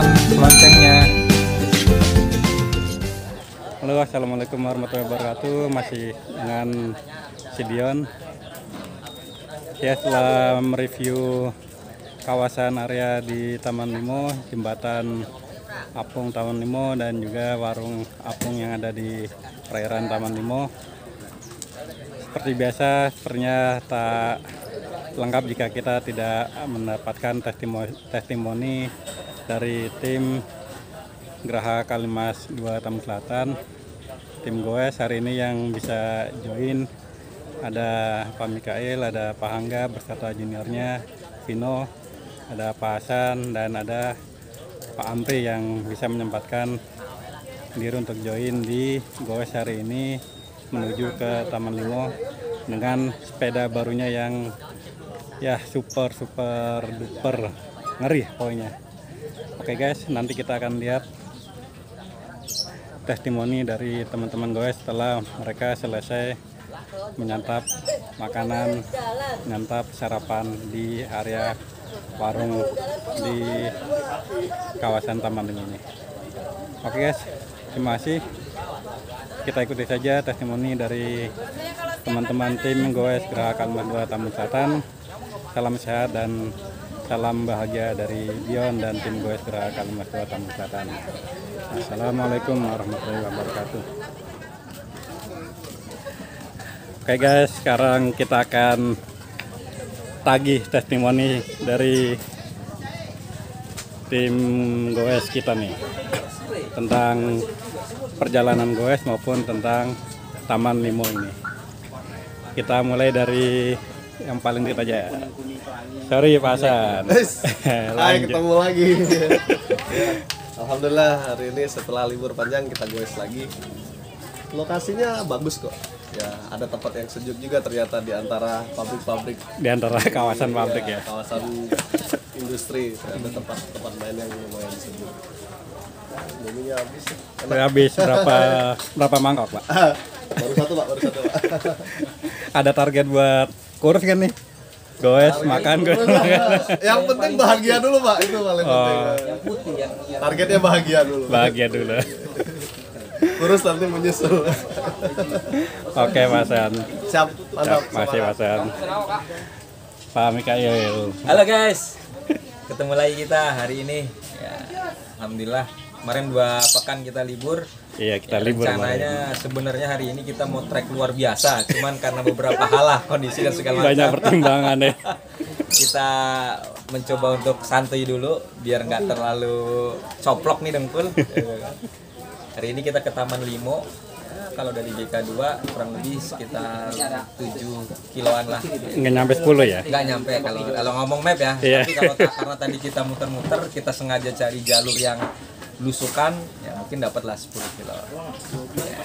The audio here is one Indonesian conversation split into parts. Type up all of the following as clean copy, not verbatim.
tekan loncengnya. Halo, assalamualaikum warahmatullahi wabarakatuh. Masih dengan si Dion. Ya, setelah mereview kawasan area di Taman Limo, jembatan apung Taman Limo, dan juga warung apung yang ada di perairan Taman Limo. Seperti biasa, sepertinya tak lengkap jika kita tidak mendapatkan testimoni dari tim Geraha Kalimas 2 Tamu Selatan, tim Goes hari ini yang bisa join. Ada Pak Mikael, ada Pak Hangga beserta juniornya Vino, ada Pak Hasan, dan ada Pak Amri yang bisa menyempatkan diri untuk join di Goes hari ini menuju ke Taman Limo dengan sepeda barunya yang ya super duper ngeri pokoknya. Oke guys, nanti kita akan lihat testimoni dari teman-teman Goes setelah mereka selesai menyantap makanan, menyantap sarapan di area warung di kawasan Taman Limo ini. Oke guys, terima kasih. Kita ikuti saja testimoni dari teman-teman tim Goes Geraha Kalimas 2 Tamu Selatan. Salam sehat dan salam bahagia dari Dion dan tim Goes Geraha Kalimas 2 Tamu Selatan. Assalamualaikum warahmatullahi wabarakatuh. Oke guys, sekarang kita akan tagih testimoni dari tim Goes kita nih tentang perjalanan Goes maupun tentang Taman Limo ini. Kita mulai dari yang paling dekat aja. Sorry Pak Hasan. Hai, ketemu lagi. Alhamdulillah hari ini setelah libur panjang kita Goes lagi. Lokasinya bagus kok. Ya, ada tempat yang sejuk juga ternyata di antara pabrik-pabrik. Di antara kawasan pabrik ya. Kawasan industri ada tempat main yang lumayan sejuk. Minumnya habis. Habis berapa mangkok, Pak? Baru satu Pak. Ada target buat kurus kan nih? Goes makan. Yang penting bahagia dulu Pak, itu paling penting. Targetnya bahagia dulu. Bahagia dulu. Kurus nanti menyusul. Oke, Mas Hasan. Siap, mantap. Masih Mas Hasan. Pak Mikael. Halo guys, ketemu lagi kita hari ini. Ya, alhamdulillah. Kemarin 2 pekan kita libur. Iya, kita ya, libur. Rencananya sebenarnya hari ini kita mau trek luar biasa, cuman karena beberapa hal lah, kondisi dan segala macam. Banyak pertimbangan ya. Kita mencoba untuk santai dulu biar nggak terlalu coplok nih dengkul. Hari ini kita ke Taman Limo. Ya, kalau dari GK2 kurang lebih sekitar 7 kiloan lah. Nggak nyampe 10 ya? Nggak nyampe kalau ngomong map ya. Iya. Tapi karena tadi kita muter-muter, kita sengaja cari jalur yang lusukan, ya mungkin dapatlah 10 kilo. Ya.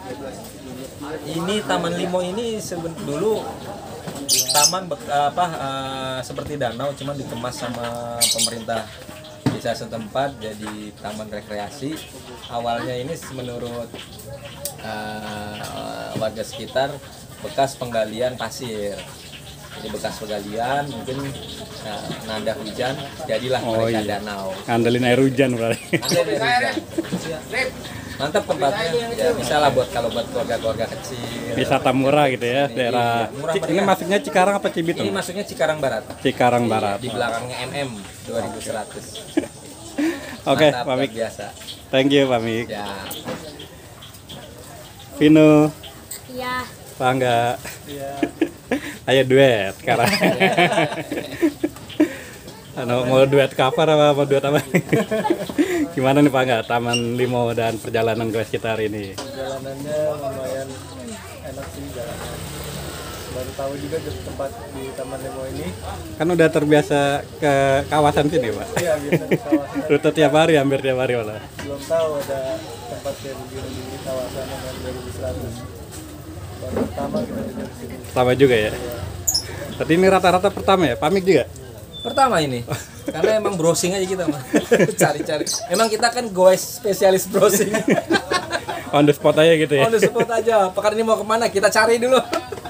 Ini Taman Limo ini dulu taman seperti danau, cuman dikemas sama pemerintah desa setempat jadi taman rekreasi. Awalnya ini menurut warga sekitar bekas penggalian pasir. Jadi bekas penggalian, mungkin nada hujan jadilah mereka danau. Ngandelin air hujan berarti. Mantap tempatnya. Ya bisa lah buat keluarga-keluarga kecil. Wisata murah gitu ya, daerah. Ini masuknya Cikarang apa Cibitung? Ini masuknya Cikarang Barat. Cikarang Barat. Di belakangnya MM 2100. Oke, Mantap, Pak Mik. biasa. Thank you, Pak Mik. Ya. Vino. Iya. Pak Hangga. Iya. Ayo duet sekarang. Mau duet cover apa mau duet apa? Gimana nih Pak Hangga, Taman Limo dan perjalanan Goes kita hari ini? Perjalanannya lumayan enak sih jalanan. Baru tahu juga tempat di Taman Limo ini. Kan udah terbiasa ke kawasan sini Pak. Iya, biasa di kawasan. Rute tiap hari, hampir tiap hari malah. Belum tahu ada tempat yang begini di kawasan yang 2100. Baru pertama kita juga di sini. Pertama juga ya? Tadi ini rata-rata pertama ya? Pamik juga? Pertama ini. Karena emang browsing aja kita mah. Cari-cari. Emang kita kan Goes spesialis browsing. On the spot aja gitu ya? On the spot aja. Pekan ini mau kemana? Kita cari dulu.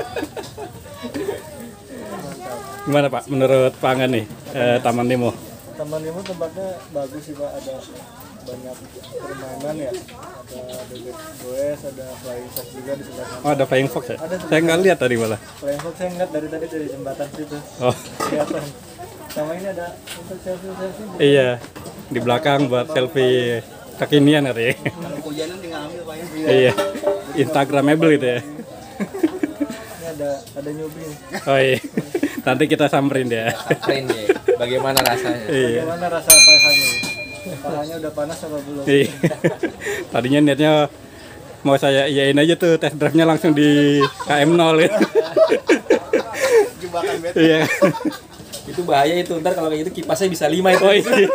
Gimana Pak, menurut Pak Angga nih, Taman Limo? Taman Limo tempatnya bagus sih Pak, ada banyak permainan ya, ada bebek goes, ada flying fox juga di sebelah sana. Oh, ada Flying Fox ya? Ada tuh. Saya nggak lihat tadi malah. Flying fox saya ngeliat dari tadi dari jembatan situ Oh, kelihatan. Sama ini ada untuk selfie. iya. Di belakang buat selfie kekinian katanya. Hujanan tinggal ambil Pak ya. Iya. Instagramable gitu ya. Ini ada newbie nih. Oh iya. Nanti kita samperin dia. Keren ya. Bagaimana rasanya? Iya. Bagaimana rasa pahanya? Pahanya udah panas apa belum? Iya. Tadinya niatnya mau saya iyain aja tuh test drive-nya langsung di KM0 ya. Jebakan bed. Iya. Itu bahaya itu, ntar kalau kayak gitu kipasnya bisa 5 itu. Oh iya.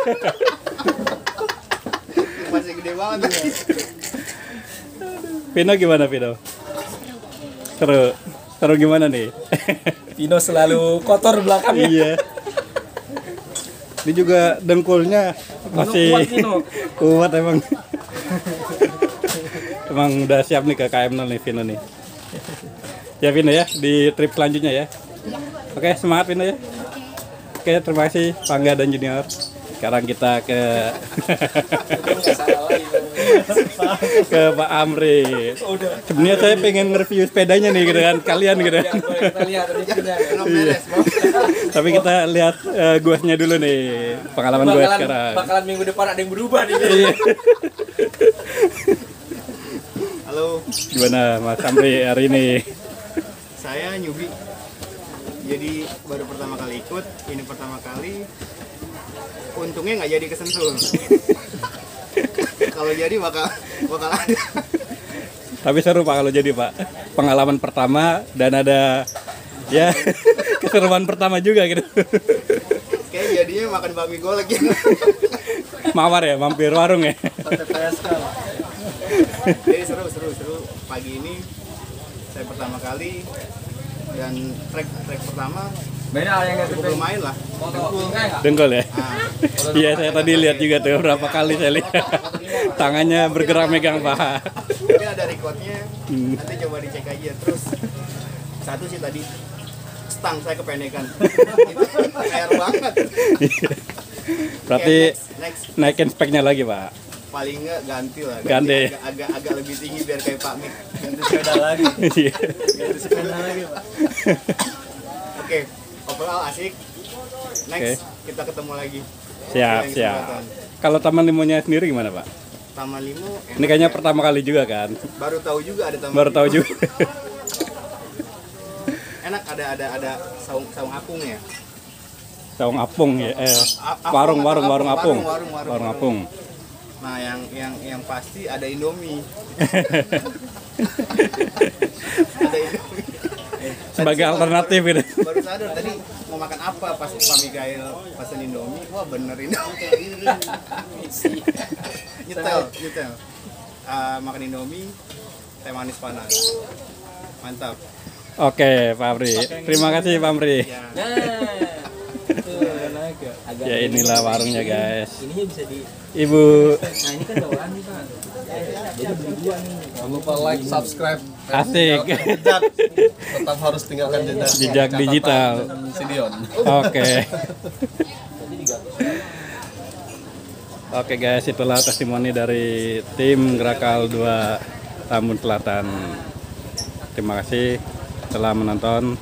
Masih gede banget tuh. Pino gimana Pino? Seru. Seru gimana nih? Pino selalu kotor belakangnya. Iya. Ini juga dengkulnya masih kuat, Pino. kuat emang. Emang udah siap nih ke KM0 nih Pino nih. Ya Pino ya, di trip selanjutnya ya. Oke, semangat Pino ya. Oke, terima kasih Pangga dan Junior. Sekarang kita ke ke Pak Amri. Sebenarnya saya pengen nge-review sepedanya nih gitu kan, kalian gitu kan. Kita lihat reviewnya. Belum beres, Bang. Tapi kita lihat goesnya dulu nih, pengalaman gue sekarang. Bakalan minggu depan ada yang berubah nih. Iya. Halo, Gimana Mas Amri hari ini? Saya newbie, jadi baru pertama kali ikut, ini pertama kali. Untungnya nggak jadi kesentul. Kalau jadi bakal ada. Tapi seru Pak kalau jadi Pak. Pengalaman pertama dan ada ya keseruan pertama juga gitu. Kayak jadinya makan bakmi golek ya. Mawar ya, mampir warung ya. PSK Pak. Jadi seru. Pagi ini saya pertama kali dan trek pertama Beda yang cukup lumayan lah. Dengkul ya. Nah, Iya saya tadi lihat juga tuh berapa kali saya lihat. Tangannya bergerak megang paha. mungkin ada recordnya, nanti coba dicek aja. Terus satu sih tadi stang saya kependekan. Itu air banget. Berarti Oke, next. naikin speknya lagi Pak. Paling nggak ganti lah. Ganti. Agak lebih tinggi biar kayak Pak Mik. Ganti sepeda lagi. Iya. Ganti sepeda lagi Pak. Oke, overall asik. Next, Oke. kita ketemu lagi. Siap, Lain siap. kesempatan. Kalau Taman Limonya sendiri gimana Pak? Taman Limo enak Ini kayaknya ya. pertama kali juga kan? Baru tahu juga ada Taman Baru Limo. tahu juga. Enak, ada saung apung ya. Saung apung ya. Apung Warung atau apung. warung. Warung apung. Nah, yang pasti ada Indomie. Ada Indomie. Sebagai alternatif gitu. Baru sadar tadi mau makan apa pas Pak Mikael pesan Indomie. Wah, bener Indomie. nyetel. Makan Indomie, teh manis panas. Mantap. Oke, Pak Amri. Terima kasih Pak Amri. Ya. Naik ya. Ya inilah warungnya guys. Ininya bisa di. Ibu Nah ini kan bawaan nih Pak. Jadi beli dua nih. Jangan lupa like, subscribe, asik. jejak. Tetap harus tinggalkan jejak. Jejak Catatan digital. Sidion. Oke. Oke guys, itulah testimoni dari tim Grakal 2 Tambun Selatan. Terima kasih telah menonton.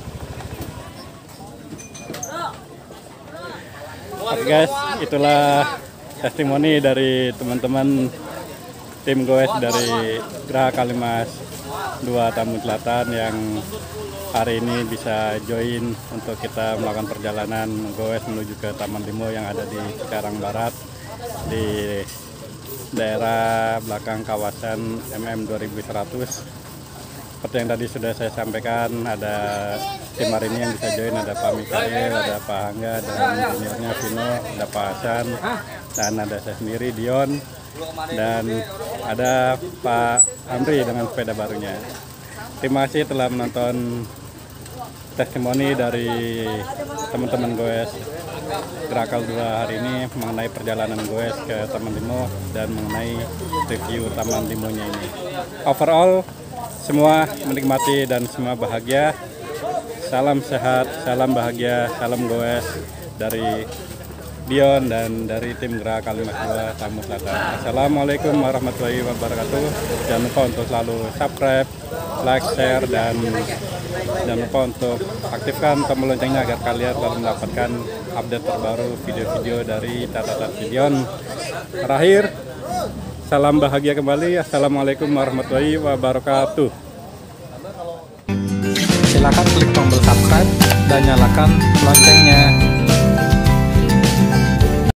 Oke guys, itulah testimoni dari teman-teman tim goes dari Geraha Kalimas 2 Tambun Selatan yang hari ini bisa join untuk kita melakukan perjalanan goes menuju ke Taman Limo yang ada di Cikarang Barat di daerah belakang kawasan MM 2100. Seperti yang tadi sudah saya sampaikan, ada tim hari ini yang bisa join, ada Pak Mikael, ada Pak Angga, dan juniornya Vino, ada Pak Hasan, dan ada saya sendiri Dion, dan ada Pak Amri dengan sepeda barunya. Terima kasih telah menonton testimoni dari teman-teman goes Grakal 2 hari ini mengenai perjalanan goes ke Taman Limo dan mengenai review Taman Limonya ini. Overall semua menikmati dan semua bahagia. Salam sehat, salam bahagia, salam goes dari Dion dan dari tim Gerak Kalimas 2 Samut Selatan. Assalamualaikum warahmatullahi wabarakatuh. Jangan lupa untuk selalu subscribe, like, share, dan jangan lupa untuk aktifkan tombol loncengnya agar kalian selalu mendapatkan update terbaru video-video dari Catatan Dion. Terakhir, salam bahagia kembali. Assalamualaikum warahmatullahi wabarakatuh. Silakan klik tombol subscribe dan nyalakan loncengnya.